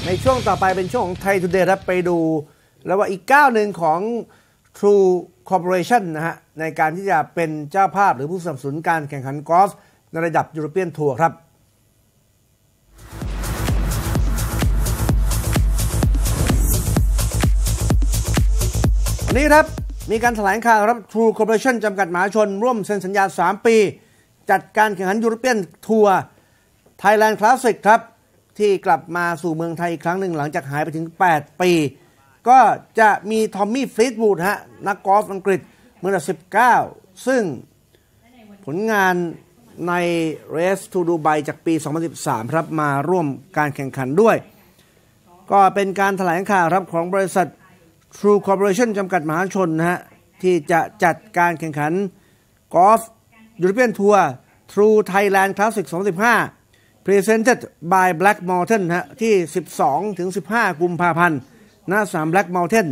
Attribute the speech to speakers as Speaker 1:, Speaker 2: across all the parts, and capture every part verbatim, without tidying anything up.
Speaker 1: ในช่วงต่อไปเป็นช่วงของไทยทูเดย์ครับไปดูแล้วว่าอีกก้าวหนึ่งของ True Corporation นะฮะในการที่จะเป็นเจ้าภาพหรือผู้สนับสนุนการแข่งขันกอล์ฟในระดับยุโรเปียนทัวร์ครับวันนี้ครับมีการแถลงข่าวครับ True Corporation จำกัดมหาชนร่วมเซ็นสัญญาสามปีจัดการแข่งขันยุโรเปียนทัวร์ Thailand Classic ครับที่กลับมาสู่เมืองไทยอีกครั้งหนึ่งหลังจากหายไปถึงแปดปีก็จะมีทอมมี่ฟลีตวูดฮะนักกอล์ฟอังกฤษมืออันดับสิบเก้าซึ่งผลงานใน Race to Dubai จากปีสองพันสิบสามครับมาร่วมการแข่งขันด้วยก็เป็นการแถลงข่าวครับของบริษัท True Corporation จำกัดมหาชนนะฮะที่จะจัดการแข่งขันกอล์ฟยุโรเปียนทัวร์ True Thailand Classic สองพันสิบห้าPresented by Black Mountain ฮะที่ สิบสองถึงสิบห้า กุมภาพันธ์ณสนาม Black Mountain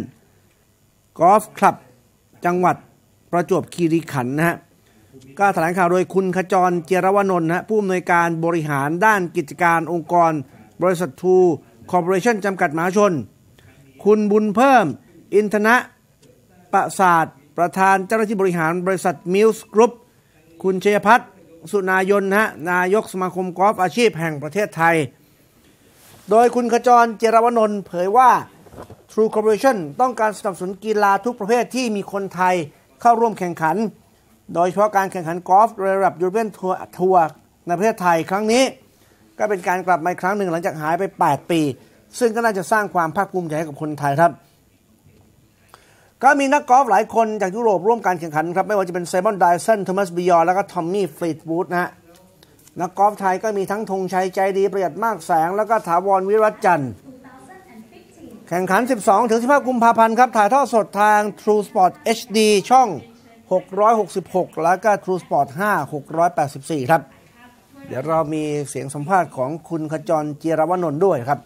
Speaker 1: Golf Club จังหวัดประจวบคีรีขันธ์นะฮะก็แถลงข่าวโดยคุณขจรเจรวนนท์นะผู้อำนวยการบริหารด้านกิจการองค์กรบริษัท True Corporation จำกัดมหาชนคุณบุญเพิ่มอินทนะประสาทประธานเจ้าหน้าที่บริหารบริษัท Mills Group คุณชัยพัฒน์สุนายนฮะนายกสมาคมกอล์ฟอาชีพแห่งประเทศไทยโดยคุณขจรเจรวนนท์เผยว่า True Corporation ต้องการสนับสนุนกีฬาทุกประเภทที่มีคนไทยเข้าร่วมแข่งขันโดยเฉพาะการแข่งขันกอล์ฟระดับยุโรเปียนทัวร์ในประเทศไทยครั้งนี้ก็เป็นการกลับมาอีกครั้งหนึ่งหลังจากหายไปแปดปีซึ่งก็น่าจะสร้างความภาคภูมิใจให้กับคนไทยครับก็มีนักกอล์ฟหลายคนจากยุโรปร่วมการแข่งขันครับไม่ว่าจะเป็นไซมอนไดสันโทมัสบิยอนแล้วก็ทอมมี่ฟลีตวูดนะฮะนักกอล์ฟไทยก็มีทั้งธงชัยใจดีประหยัดมากแสงแล้วก็ถาวรวิรัตจันทร์แข่งขัน สิบสองถึงสิบห้า กุมภาพันธ์ครับถ่ายทอดสดทาง True Sport เอช ดี ช่องหกร้อยหกสิบหกแล้วก็ True Sport ห้า หกร้อยแปดสิบสี่ครับเดี๋ยวเรามีเสียงสัมภาษณ์ของคุณขจรเจรวนนท์ด้วยครับ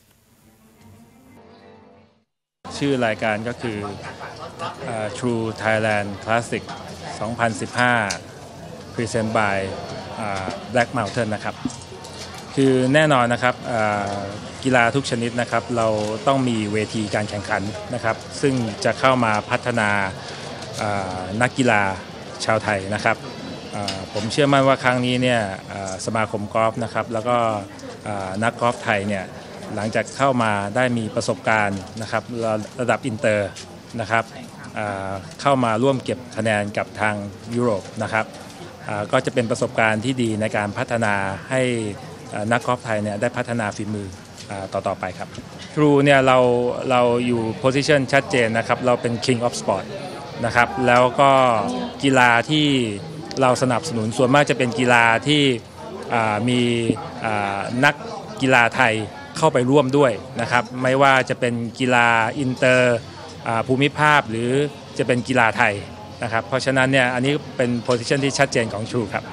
Speaker 2: ชื่อรายการก็คือ uh, True Thailand Classic สองพันสิบห้า Present by uh, Black Mountain นะครับคือแน่นอนนะครับกีฬาทุกชนิดนะครับเราต้องมีเวทีการแข่งขันนะครับซึ่งจะเข้ามาพัฒนานักกีฬาชาวไทยนะครับผมเชื่อมั่นว่าครั้งนี้เนี่ยสมาคมกอล์ฟนะครับแล้วก็นักกอล์ฟไทยเนี่ยหลังจากเข้ามาได้มีประสบการณ์นะครับระดับอินเตอร์นะครับเข้ามาร่วมเก็บคะแนนกับทางยุโรปนะครับก็จะเป็นประสบการณ์ที่ดีในการพัฒนาให้นักกอล์ฟไทยเนี่ยได้พัฒนาฝีมือต่อๆไปครับ True เนี่ยเราเราอยู่โพสิชันชัดเจนนะครับเราเป็น King of Sport นะครับแล้วก็กีฬาที่เราสนับสนุนส่วนมากจะเป็นกีฬาที่มีนักกีฬาไทยเข้าไปร่วมด้วยนะครับไม่ว่าจะเป็นกีฬาอินเตอร์ภูมิภาคหรือจะเป็นกีฬาไทยนะครับเพราะฉะนั้นเนี่ยอันนี้เป็นโพสิชันที่ชัดเจนของ True ครับ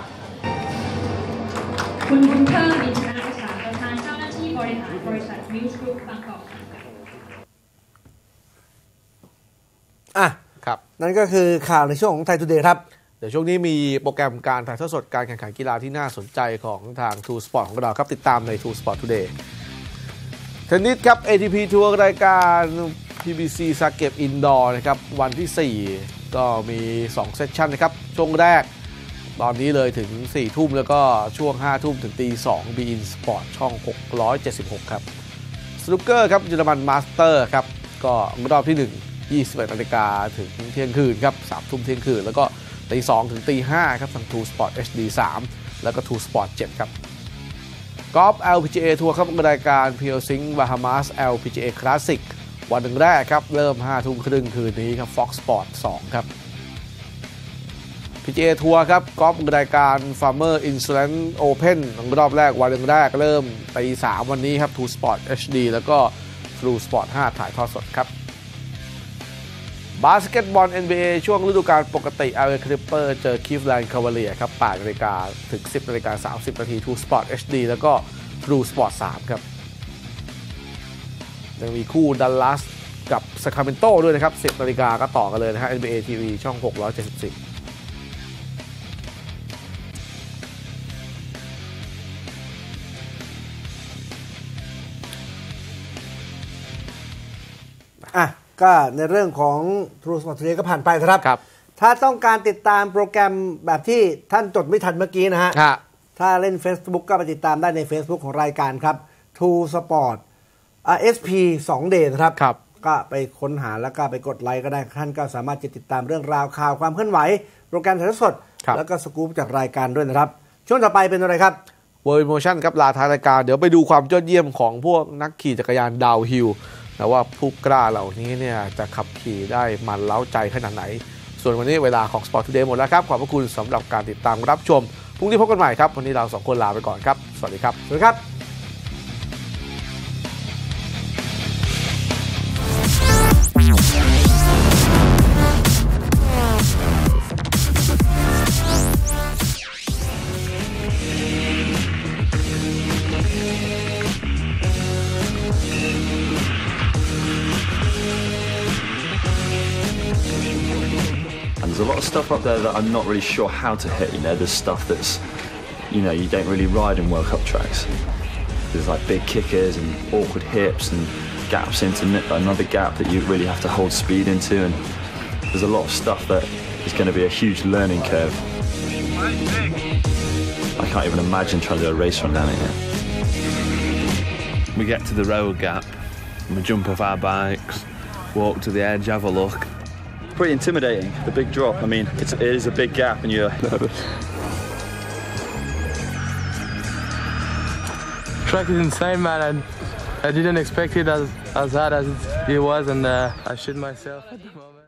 Speaker 3: คุณบุญเพิ่มอินทรประสานประธานเจ้าหน้าที่บริหารบริษัท Mills Group บางกอก
Speaker 1: อ่ะครับนั่นก็คือข่าวในช่วงของไทยทูเดย์ครับ
Speaker 4: เดี๋ยวช่วงนี้มีโปรแกรมการถ่ายทอดสดการแข่งขันกีฬาที่น่าสนใจของทาง True Sport ของเราครับติดตามใน True Sport Today เทนนิสครับ เอ ที พี ทัวร์รายการ พี บี ซี Zagreb Indoor นะครับวันที่สี่ก็มีสองเซสชั่นนะครับช่วงแรกตอนนี้เลยถึงสี่ทุ่มแล้วก็ช่วงห้าทุ่มถึงตีสอง บี อิน Sport ช่องหกร้อยเจ็ดสิบหกครับสนุกเกอร์ครับเยอรมันมาสเตอร์ครับก็รอบที่หนึ่ง ยี่สิบเอ็ดนาฬิกาถึงเที่ยงคืนครับสามทุ่มเที่ยงคืนแล้วก็ตีสองถึงตีห้าครับทาง True Sport เอช ดี สามแล้วก็ True Sport เจ็ดครับกอล์ฟ แอล พี จี เอ ทัวร์ครับรายการ พี แอล Sync Bahamas แอล พี จี เอ Classic วันหนึ่งแรกครับเริ่มห้าทุ่มครึ่งคืนนี้ครับ Fox Sport สองครับ พี จี เอ ทัวร์ครับกอล์ฟรายการ Farmer Insurance Open รอบแรกวันหนึ่งแรกเริ่มตีสามวันนี้ครับ True Sport เอช ดี แล้วก็ True Sport ห้าถ่ายทอดสดครับบาสเกตบอล เอ็น บี เอ ช่วงฤดูกาลปกติ แอล เอ Clipper เจอ Cleveland Cavaliers ครับแปดนาฬิกาถึงสิบนาฬิกาสามสิบนาที True Sport เอช ดี แล้วก็ True Sport สามครับยังมีคู่ดัลลัสกับซาคราเมนโตด้วยนะครับสิบนาฬิกาก็ต่อกันเลยนะฮะ เอ็น บี เอ ที วี ช่องหกร้อยเจ็ดสิบสี่
Speaker 1: อ่ะก็ในเรื่องของ True Sport Today ก็ผ่านไปครับ
Speaker 4: ครับ
Speaker 1: ถ้าต้องการติดตามโปรแกรมแบบที่ท่านจดไม่ทันเมื่อกี้นะฮะ
Speaker 4: ฮะ
Speaker 1: ถ้าเล่น Facebook ก็ไปติดตามได้ใน Facebook ของรายการครับ True Sport อ่า เอส พี สอง Day นะครับ
Speaker 4: ครับ
Speaker 1: ก็ไปค้นหาแล้วก็ไปกดไลค์ก็ได้ท่านก็สามารถจะติดตามเรื่องราวข่าวความเคลื่อนไหวโปรแกรมถ่ายทอดสด
Speaker 4: ครับ
Speaker 1: แล้วก็สกู๊ปจากรายการด้วยนะครับ ช่วงต่อไปเป็นอะไรครับ
Speaker 4: World Motion ครับลาท้ายรายการเดี๋ยวไปดูความยอดเยี่ยมของพวกนักขี่จักรยานดาวน์ฮิลแต่ว่าผู้กล้าเหล่านี้เนี่ยจะขับขี่ได้มันเล้าใจขนาดไหน ส่วนวันนี้เวลาของ Sport Today หมดแล้วครับ ขอบพระคุณสำหรับการติดตามรับชมพรุ่งนี้พบกันใหม่ครับ วันนี้เราสองคนลาไปก่อนครับ สวัสดีครับ
Speaker 1: สวัสดีครับ
Speaker 5: And there's a lot of stuff up there that I'm not really sure how to hit. You know, there's stuff that's, you know, you don't really ride in World Cup tracks. There's like big kickers and awkward hips and gaps into another gap that you really have to hold speed into. And there's a lot of stuff that is going to be a huge learning curve. I can't even imagine trying to do a race run down it here.
Speaker 6: We get to the road gap, and we jump off our bikes, walk to the edge, have a look.
Speaker 5: Pretty intimidating, the big drop. I mean, it's, it is a big gap and you're nervous.
Speaker 7: Track is insane, man, and I didn't expect it as, as hard as it was, and uh, I shit myself at the moment.